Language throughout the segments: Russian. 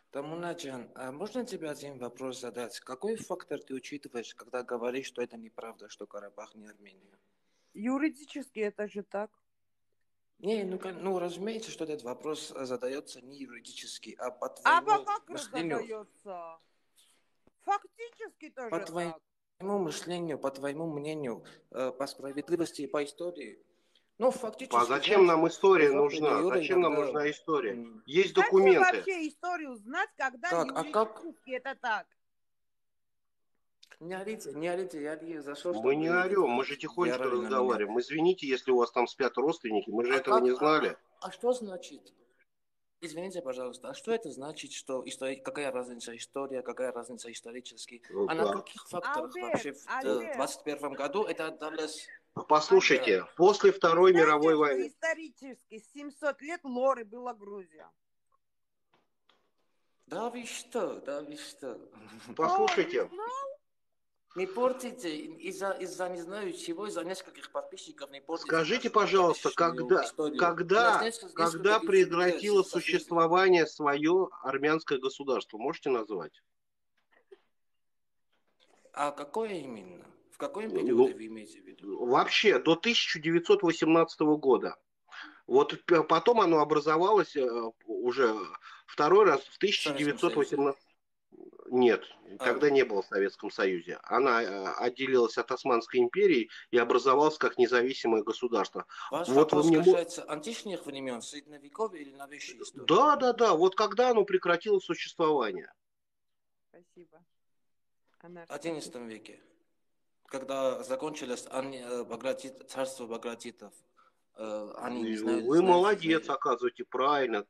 Тамунаджан, а можно тебе один вопрос задать? Какой фактор ты учитываешь, когда говоришь, что это неправда, что Карабах не Армения? Юридически это же так. Не, ну, разумеется, что этот вопрос задается не юридически, а по А твоему как мышлению. задается? Фактически По тоже твоему так. мышлению, по твоему мнению, по справедливости и по истории. Ну, А фактически, зачем знаешь, нам история де-факто и нужна? де-юре Зачем нам иногда... нужна история? Есть Зачем документы. вообще историю знать, когда Как? А как? юридически это так? Не орите, я не зашел, Мы не чтобы орем, мы же вы тихонечко орали на меня. разговариваем. Извините, если у вас там спят родственники, мы же А этого не как? знали. А что значит? Извините, пожалуйста, а что это значит, что какая разница история, какая разница исторический? А на каких факторах Альберт, вообще в Альберт, 21 году это отдалось? Альберт, Послушайте, после вы Второй мировой знаете, что войны... исторически 700 лет Лоры была Грузия? Да вы что, да вы что? Что, не Послушайте, знал? Не портите из-за не знаю чего, из-за нескольких подписчиков не портите скажите, нашу пожалуйста, настоящую историю. У нас несколько когда тысяч людей прекратило соседей. существование свое армянское государство? Можете назвать? А какое именно? В каком периоде Ну, вы имеете в виду? вообще, до 1918 года. Вот потом оно образовалось уже второй раз в В Советском Союзе. 1918. Нет, А, тогда не было в Советском Союзе. Она отделилась от Османской империи и образовалась как независимое государство. ваш Вот вы вопрос мне... касается античных времен, средневековья или новейшей истории? Да, да, да. Вот когда оно прекратило существование? Спасибо. Она В XI веке, когда закончилось царство Багратитов. Они не знают, Вы знаешь, молодец, оказываете, правильно.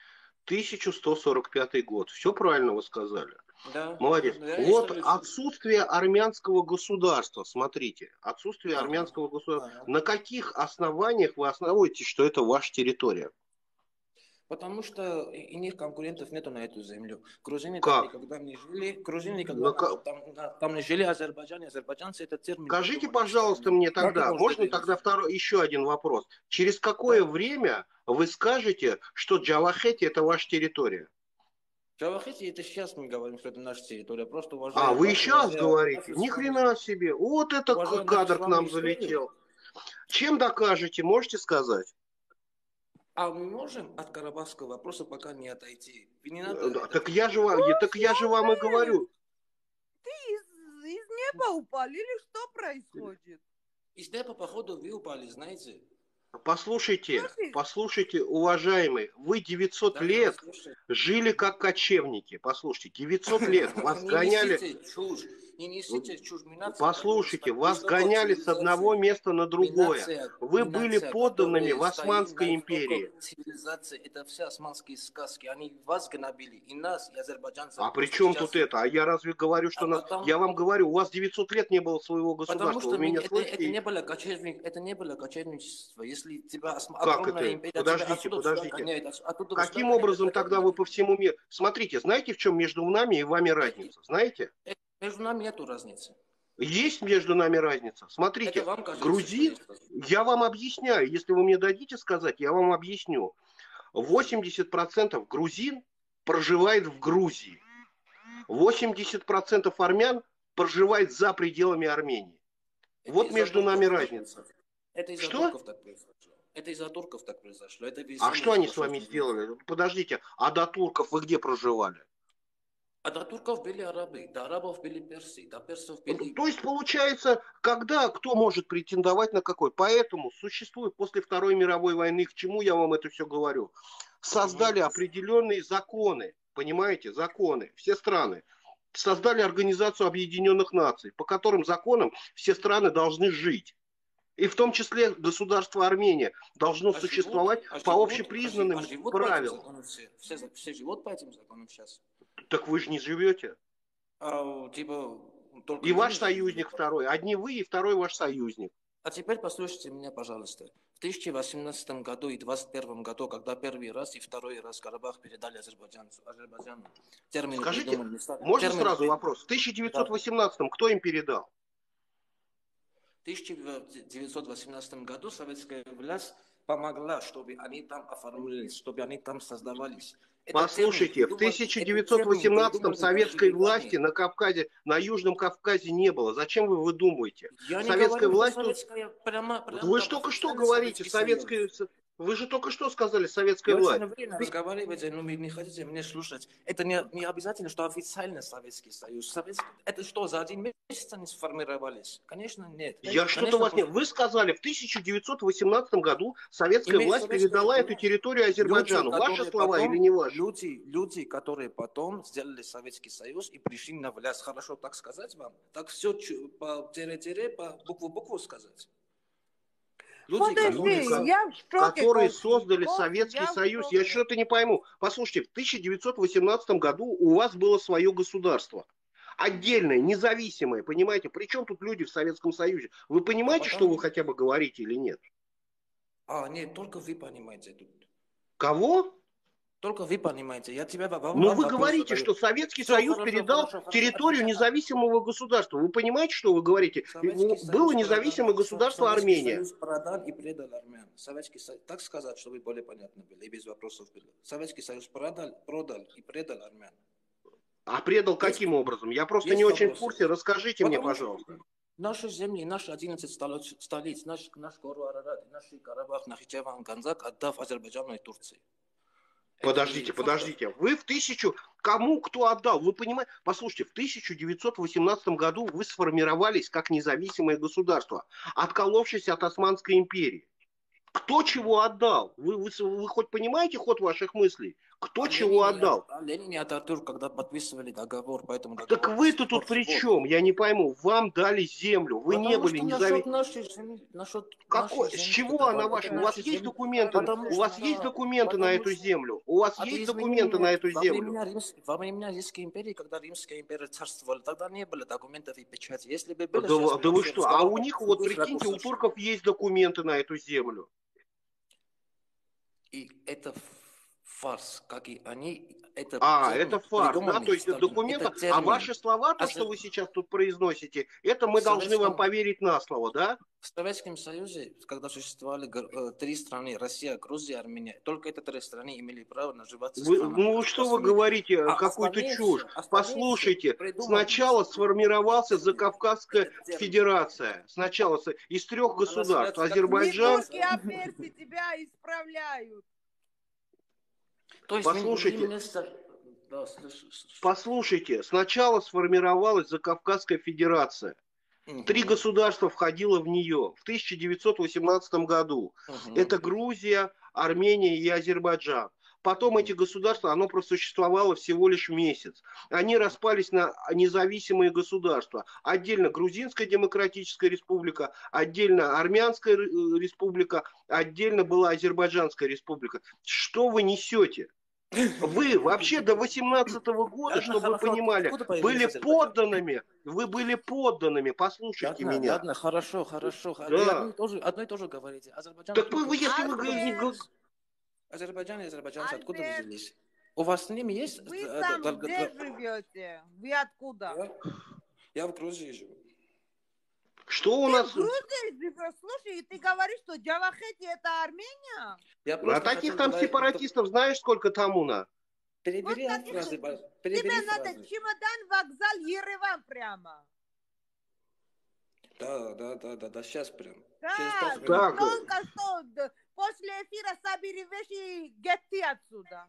1145 год. Все правильно вы сказали. да, Молодец. я Вот историю учу. отсутствие армянского государства. Смотрите, отсутствие Ага, армянского государства. ага. На каких основаниях вы основываете, что это ваша территория? Потому что у них конкурентов нету на эту землю. Грузины там Как? никогда не жили, грузины На никогда ка- там не жили Азербайджане, азербайджанцы этот термин Скажите, придумали пожалуйста, специально. мне Как вы тогда, можете можно верить? тогда еще один вопрос. Через какое Да. время вы скажете, что Джавахети это ваша территория? Джавахити, это сейчас мы говорим, что это наша территория. Просто А, вы и сейчас уважая говорите? нашу Ни с вами, хрена себе. Вот это уважая нашу с кадр к вами нам историю. залетел. Чем докажете, можете сказать? А мы можем от карабахского вопроса пока не отойти. И не надо Да, это так я же вам и говорю. Ты из неба упал или что происходит? Из неба, походу, вы упали, знаете? Послушайте, Слушай, послушайте, уважаемый, вы 900 Да, я вас лет слушаю. жили как кочевники. Послушайте, 900 лет вас Не гоняли. несите чушь. Не несите чушь. Мы нация, которая Послушайте, стоит вас истоков гоняли с одного цивилизации. места на другое. Вы Мы были нация, подданными которая в стоит на Османской истоках империи. цивилизации. Это все османские сказки. Они вас гнобили, и нас, и азербайджанцев. А при Просто чем тут сейчас... это? А я разве говорю, А что нас... Я потом... вам говорю, у вас 900 лет не было своего Потому государства. что Вы меня это слышите? не было это не было кочевничество. Если тебя Как огромная это? империя тебя Подождите, отсюда сюда подождите. гоняет, оттуда сюда Каким гоняет, образом это тогда вы по всему миру... Смотрите, знаете, в чем между нами и вами разница? Знаете? между нами нету разницы. Есть между нами разница. Это Смотрите, вам кажется, что грузин, есть разница. я вам объясняю, если вы мне дадите сказать, я вам объясню. 80% грузин проживает в Грузии. 80% армян проживает за пределами Армении. Это Вот из-за между турков. нами разница. Это из-за Что? турков так произошло. Это из-за турков так произошло. Это вы А сами что они с хорошо вами знаете. сделали? Подождите, а до турков вы где проживали? А до турков были арабы, до арабов были персы, до персов были... То есть получается, когда кто может претендовать на какой? Поэтому существует после Второй мировой войны, к чему я вам это все говорю, создали Мгм. определенные законы, понимаете, законы, все страны. Создали Организацию Объединенных Наций, по которым законам все страны должны жить. И в том числе государство Армения должно существовать по общепризнанным Живут по этим правилам. законам все. Все живут по этим законам сейчас. Так вы же не живете. Типа, только И мы ваш не живем. союзник второй. Одни вы и второй ваш союзник. А теперь послушайте меня, пожалуйста. В 2018 году и 2021 году, когда первый раз и второй раз Карабах передали Азербайджану, термины Скажите, придумали. можно сразу вопрос? В Да. 1918-м кто им передал? В 1918 году советская власть помогла, чтобы они там оформились, чтобы они там создавались. Послушайте, в 1918-м советской власти на Кавказе, на Южном Кавказе не было. Зачем вы выдумываете? Я не Советская говорю, власть что тут... советская, прямо Вы же там только что официально говорите, Советский Союз. Вы же только что сказали, советская Я власть. очень уверенно разговариваете, но вы не хотите меня слушать. Это не обязательно, что официально Советский Союз. Это что, за один месяц они сформировались? Конечно, нет. Я что-то вас не... Вы сказали, в 1918 году советская власть передала эту территорию Азербайджану. Ваши слова или не ваши? Люди, которые потом сделали Советский Союз и пришли на власть, хорошо так сказать вам? Так все по тире-тире, по букву сказать. Подожди, я в шоке. Которые создали Советский Союз. Я что-то не пойму. Послушайте, в 1918 году у вас было свое государство. Отдельное, независимое, понимаете? Причем тут люди в Советском Союзе? Вы понимаете, что вы хотя бы говорите или нет? Нет, только вы понимаете тут. Кого? Только вы понимаете. Я тебя Но вы говорите, что Советский Союз передал территорию независимого государства. Вы понимаете, что вы говорите? Было независимое государство Армения. Советский Союз продал и предал армян. Советский Союз, так сказать, чтобы более понятно было и без вопросов было. Советский Союз продал и предал армян. А предал каким образом? Я просто не очень в курсе. Расскажите мне, пожалуйста. Наши земли, наши 11 столиц, наш Гору Арарат, наш Карабах, Нахичеван, Ганзак отдав Азербайджану и Турции. Подождите. Вы Кому кто отдал? Вы понимаете? Послушайте, в 1918 году вы сформировались как независимое государство, отколовшись от Османской империи. Кто чего отдал? Вы хоть понимаете ход ваших мыслей? Кто чего отдал? Ленин и Ататюрк, когда подписывали договор, поэтому... Так вы-то тут при чем? Я не пойму. Вам дали землю, вы не были независимы. С чего она ваша? У вас есть документы? У вас есть документы на эту землю? У вас есть документы на эту землю? Во времена Римской империи, когда Римская империя царствовала, тогда не было документов и печати. Если бы было... Да вы что? А у них, вот прикиньте, у турков есть документы на эту землю. И это фарс, как и они. Это фарс, да? То есть документы, а ваши слова, то, что вы сейчас тут произносите, это мы должны вам поверить на слово, да? В Советском Союзе, когда существовали 3 страны, Россия, Грузия, Армения, только эти 3 страны имели право наживаться. Ну что вы говорите, какую-то чушь. Послушайте, сначала сформировался Закавказская Федерация. Сначала из 3 государств. Азербайджан... Не турки, а персы тебя исправляют. Послушайте, сначала сформировалась Закавказская Федерация. 3 государства входило в нее в 1918 году. Это Грузия, Армения и Азербайджан. Потом эти государства, оно просуществовало всего лишь месяц. Они распались на независимые государства. Отдельно Грузинская Демократическая Республика, отдельно Армянская Республика, отдельно была Азербайджанская Республика. Что вы несете? Вы вообще до 18-го года, чтобы вы понимали, были подданными. Вы были подданными. Послушайте меня. Ладно, хорошо. Да. Одно и то же говорите. Азербайджан. Так вы, если вы говорите... Азербайджан и азербайджанцы откуда вы взялись? У вас с ними есть... Вы там где живете? Вы откуда? Я в Грузии живу. Что у нас... в Грузии живешь? Слушай, ты говоришь, что Джавахети это Армения? А таких там сепаратистов знаешь, сколько там у нас? Перебери фразы. Тебе надо чемодан, вокзал, Ереван прямо. Да, сейчас прям. Да, только что после эфира собери вещи и гети отсюда.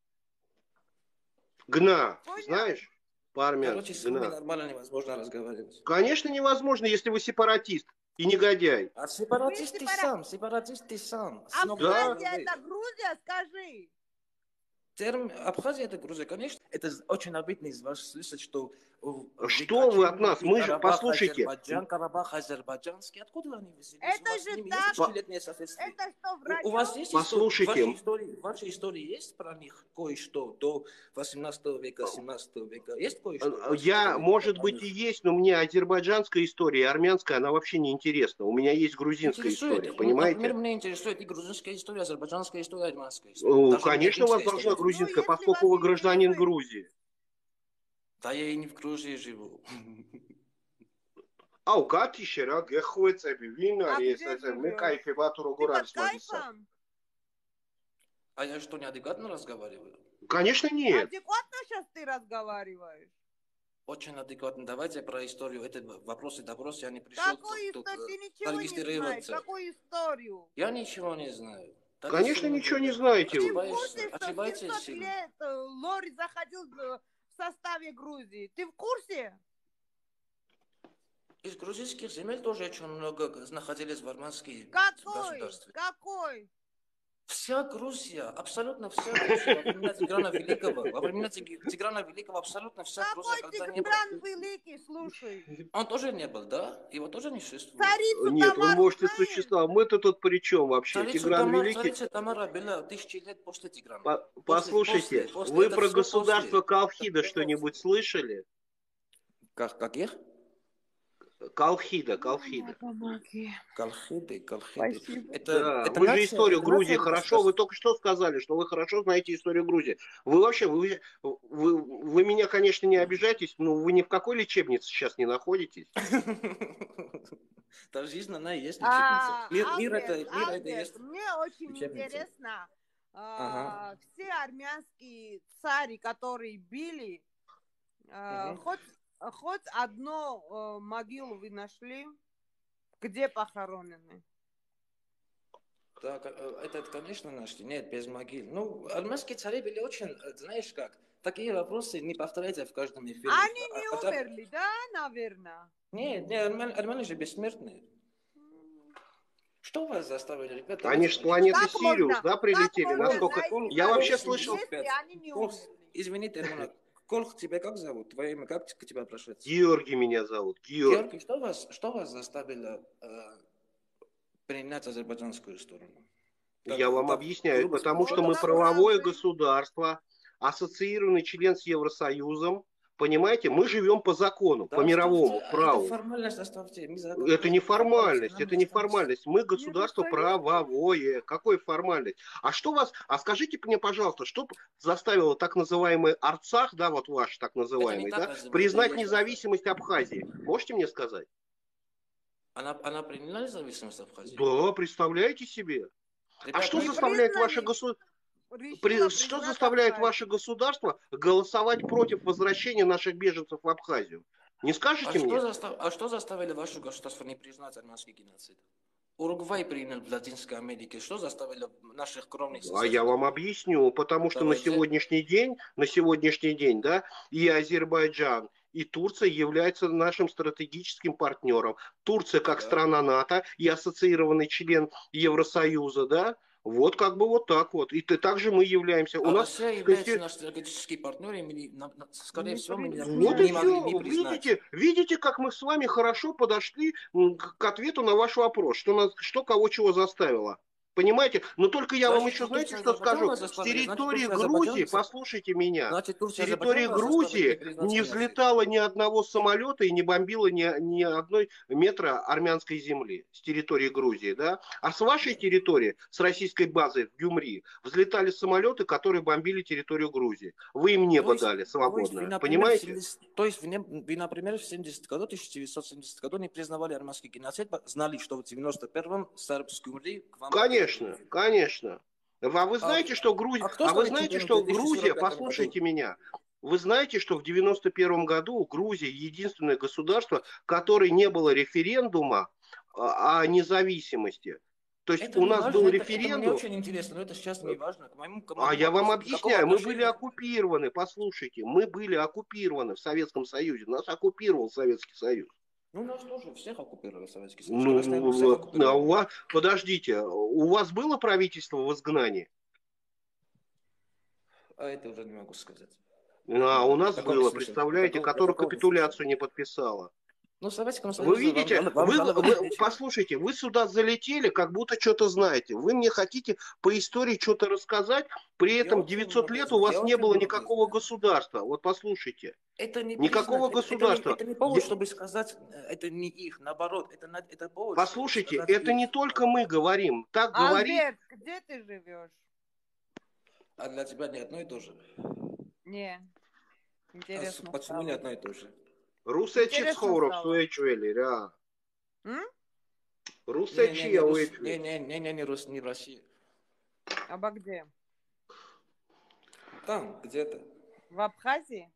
Гна, знаешь? Короче, с вами нормально невозможно разговаривать. Конечно, невозможно, если вы сепаратист и негодяй. А сепаратист ты сам. Абхазия это Грузия, скажи. Абхазия это Грузия, конечно. Это очень обидно из вас слышать, что... Что вы от нас? Мы же, послушайте. Карабах азербайджанский. Откуда они взялись? Это же так. Это что, врач? У вас есть Послушайте. В вашей истории есть про них кое-что до 18 века, 17 века? Есть кое-что? Может быть, и есть, но мне азербайджанская история и армянская, она вообще не интересна. У меня есть грузинская история, понимаете? Например, мне интересует и грузинская история, азербайджанская история, армянская история. Конечно, у вас должна грузинская, поскольку вы гражданин Грузии. Да я и не в Грузии живу. Аукатише, ра, гехуэцеби, вин А არის где ესე მე живешь? кайфება თუ Ты როგორ под არის მაგისა. кайфом? А я что, неадекватно разговариваю? Конечно, нет. Адекватно сейчас ты разговариваешь? Очень адекватно. Давайте про историю. Это вопросы-допросы. Я не пришел Какую тут историю? Ты ничего не знаешь. зарегистрироваться. Какую историю? Я ничего не знаю. Так Конечно, сильно ничего не говорят. знаете Ты вы. в курсе, что Ошибаетесь 700 сильно. лет Лори заходил в составе Грузии? Ты в курсе? Из грузинских земель тоже очень много находились в армянских Какой? государстве. Какой? Вся Грузия, абсолютно вся Грузия во времена Тиграна Великого, абсолютно вся Грузия, Какой когда не Тигран было. Великий, слушай? Он тоже не был, да? Его тоже не существует. Царицу Нет, он Тамару может и знаешь? существовать. Мы-то тут при чем вообще? Тигран Великий. Царица Тамара была 1000 лет после Тиграна. Послушайте, После. вы Это про всё государство после. Колхида Это что-нибудь после. слышали? Каких? Колхида. Помоги. Колхиды. Спасибо. Да, это вы же нация- историю это Грузии нация хорошо, государств. вы только что сказали, что вы хорошо знаете историю Грузии. Вы вообще, вы меня, конечно, не обижайтесь, но вы ни в какой лечебнице сейчас не находитесь. Та жизнь, она и есть лечебница. Мир это Альберт, есть. мне очень лечебница. интересно, Ага. все армянские цари, которые били, хоть одну могилу вы нашли, где похоронены? Так, это, конечно, нашли. Нет, без могил. Ну, армянские цари были очень, знаешь как, такие вопросы не повторяйте в каждом эфире. Они не умерли, да, наверное? Нет, армяне же бессмертные. Что вас заставили, ребята? Они же с планеты Как Сириус, можно- да, прилетели? как можно Насколько... найти Я вообще могилу, слышал... если они не умерли? Извините, Роман, Колх, тебя как зовут? Твое имя как тебя прошается? Георгий меня зовут, Георгий. Георгий, что вас заставило принять азербайджанскую сторону? Я вам объясняю, грубо потому сказать. что мы Вот правовое расскажи. государство, ассоциированный член с Евросоюзом, понимаете, мы живем по закону, по Да, мировому оставьте, праву. Это формальность оставьте. Это не формальность, это не формальность. Мы государство Евросоюз? правовое. Какой формальность? А что вас, а скажите мне, пожалуйста, что заставило так называемый Арцах, да, вот ваш так называемый, так да, называемый, признать это есть независимость Абхазии? Можете мне сказать? Она приняла независимость Абхазии? Да, представляете себе. Ребята, А что мы заставляет признали. ваше государство? Решила Что признать заставляет Абхазию. ваше государство голосовать против возвращения наших беженцев в Абхазию? Не скажете мне? Что заставили ваше государство не признать армянский геноцид? Уругвай принял в Латинской Америке. Что заставило наших кровных А я вам объясню, потому что на сегодняшний день, да, и Азербайджан, и Турция являются нашим стратегическим партнером. Турция как страна НАТО и ассоциированный член Евросоюза, да, вот как бы вот так вот. И также мы являемся. У нас Россия является нашим стратегическим партнером, скорее всего, мы не вот и могли все. не признать. Видите, как мы с вами хорошо подошли к ответу на ваш вопрос, что кого чего заставило. Понимаете? Но только я вам еще, знаете, что скажу? С территории Грузии, послушайте меня, с территории Грузии не взлетало ни одного самолета и не бомбило ни одной метра армянской земли с территории Грузии, да? А с вашей территории, с российской базой в Гюмри, взлетали самолеты, которые бомбили территорию Грузии. Вы им небо дали свободное, понимаете? То есть вы, например, в 1970 году не признавали армянский геноцид, знали, что в 91-м с Гюмри к вам... Конечно. А вы знаете, что Грузия, послушайте меня, вы знаете, что в 91 году Грузия единственное государство, которое не было референдума о независимости. То есть у нас был референдум. Это мне очень интересно, но это сейчас не важно. А я вам объясняю, мы были оккупированы, послушайте, мы были оккупированы в Советском Союзе, нас оккупировал Советский Союз. Ну, нас тоже всех оккупировали Советский Союз. Подождите, у вас было правительство в изгнании? А это уже не могу сказать. А у нас было, представляете, которое капитуляцию не подписало. Ну, в Советском Союзе... Вы видите, послушайте, вы сюда залетели, как будто что-то знаете. Вы мне хотите по истории что-то рассказать, при этом 900 лет у вас не было никакого государства. Вот послушайте. Это не никакого государства. Это не повод, чтобы сказать, это не их, наоборот. Это повод. Послушайте, это не только мы говорим. Так говорит... Альберт, где ты живешь? А для тебя не одно и то же? Не. Интересно. Почему не одно и то же? Русечи Схоров, Суэчвели, да. М? Русачия уйдет. Не в России. Обо где? Там, где-то. В Абхазии?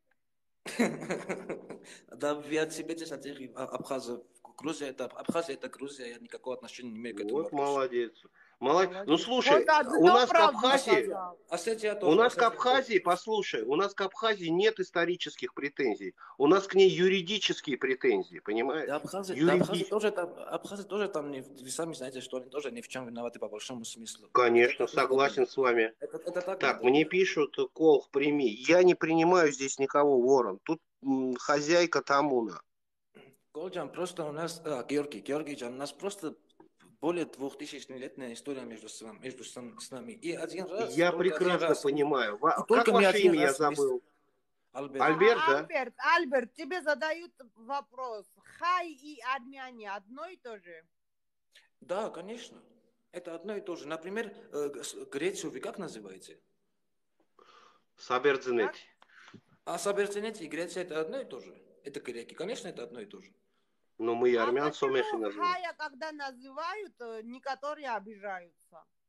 Да, вы от себя здесь, от этих Абхазов. Абхазия это Грузия, я никакого отношения не имею к этому Вот вопросу. молодец. Молодец. Ну Молодец. слушай, Вот у одно нас к правду Абхазии, сказал. Осетия у тоже. нас к Осетия тоже. Абхазии, послушай, у нас к Абхазии нет исторических претензий. У нас к ней юридические претензии, понимаешь? Да, Абхазия Абхазия тоже там, вы сами знаете, что они тоже ни в чем виноваты по большому смыслу. Конечно, Это так надо согласен думать. с вами. Это так Так, надо мне думать. пишут, Колх, прими. Я не принимаю здесь никого, Ворон. Тут хозяйка Тамуна. Голджан, просто у нас, Георгий, у нас просто более 2000-летняя история с нами. И один раз, Я только один прекрасно раз. понимаю. И Как только мы ваше один имя, я раз забыл? Альберт. Альберт, да? Альберт, тебе задают вопрос. Хай и армяне одно и то же? Да, конечно. Это одно и то же. Например, Грецию вы как называете? Сабердзинети. А Саберценети и Греция это одно и то же. Это греки. Конечно, это одно и то же. Но мы и А армян Сомехи почему называем. хая, когда называют, некоторые обижаются?